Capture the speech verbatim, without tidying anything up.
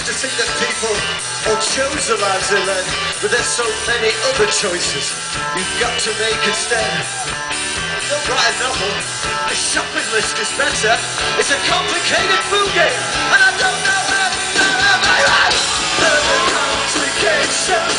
to think that people all chose the lives they led, but there's so many other choices you've got to make instead. Don't write a novel, a shopping list is better. It's a complicated food game, and I don't know how to